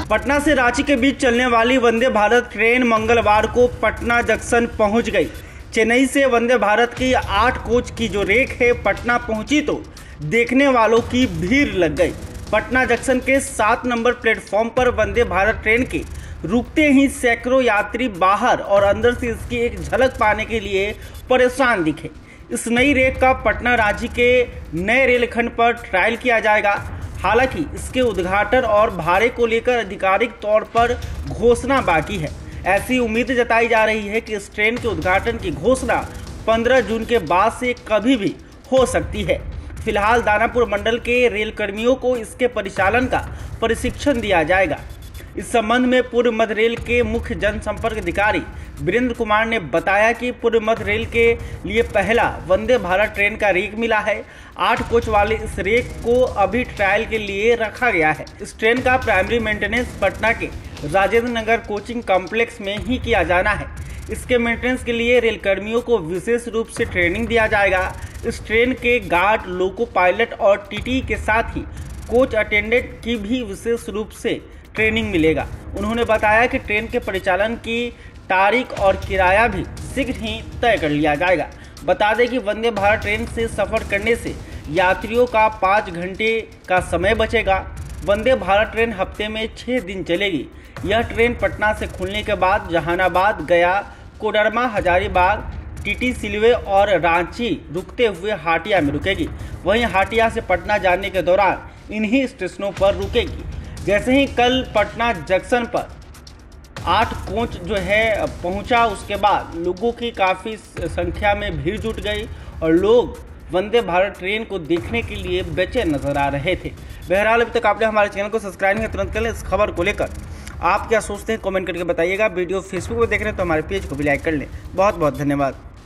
पटना से रांची के बीच चलने वाली वंदे भारत ट्रेन मंगलवार को पटना जंक्शन पहुंच गई। चेन्नई से वंदे भारत की 8 कोच की जो रेक है पटना पहुंची तो देखने वालों की भीड़ लग गई। पटना जंक्शन के 7 नंबर प्लेटफॉर्म पर वंदे भारत ट्रेन के रुकते ही सैकड़ों यात्री बाहर और अंदर से इसकी एक झलक पाने के लिए परेशान दिखे। इस नई रेक का पटना रांची के नए रेलखंड पर ट्रायल किया जाएगा। हालांकि इसके उद्घाटन और भाड़े को लेकर आधिकारिक तौर पर घोषणा बाकी है। ऐसी उम्मीद जताई जा रही है कि इस ट्रेन के उद्घाटन की घोषणा 15 जून के बाद से कभी भी हो सकती है। फिलहाल दानापुर मंडल के रेल कर्मियों को इसके परिचालन का प्रशिक्षण दिया जाएगा। इस संबंध में पूर्व मध्य रेल के मुख्य जनसंपर्क अधिकारी वीरेंद्र कुमार ने बताया कि पूर्व मध्य रेल के लिए पहला वंदे भारत ट्रेन का रेक मिला है। 8 कोच वाले इस रेक को अभी ट्रायल के लिए रखा गया है। इस ट्रेन का प्राइमरी मेंटेनेंस पटना के राजेंद्र नगर कोचिंग कॉम्प्लेक्स में ही किया जाना है। इसके मेंटेनेंस के लिए रेल कर्मियों को विशेष रूप से ट्रेनिंग दिया जाएगा। इस ट्रेन के गार्ड, लोको पायलट और टीटी के साथ ही कोच अटेंडेंट की भी विशेष रूप से ट्रेनिंग मिलेगा। उन्होंने बताया कि ट्रेन के परिचालन की तारीख और किराया भी शीघ्र ही तय कर लिया जाएगा। बता दें कि वंदे भारत ट्रेन से सफ़र करने से यात्रियों का 5 घंटे का समय बचेगा। वंदे भारत ट्रेन हफ्ते में 6 दिन चलेगी। यह ट्रेन पटना से खुलने के बाद जहानाबाद, गया, कोडरमा, हजारीबाग, टीटी सिलवे और रांची रुकते हुए हाटिया में रुकेगी। वहीं हाटिया से पटना जाने के दौरान इन्हीं स्टेशनों पर रुकेगी। जैसे ही कल पटना जंक्शन पर 8 कोच जो है पहुंचा, उसके बाद लोगों की काफ़ी संख्या में भीड़ जुट गई और लोग वंदे भारत ट्रेन को देखने के लिए बेचैन नजर आ रहे थे। बहरहाल अभी तक आपने हमारे चैनल को सब्सक्राइब नहीं, तुरंत कर लें। इस खबर को लेकर आप क्या सोचते हैं कमेंट करके बताइएगा। वीडियो फेसबुक पर देख रहे हैं तो हमारे पेज को भी लाइक कर लें। बहुत बहुत धन्यवाद।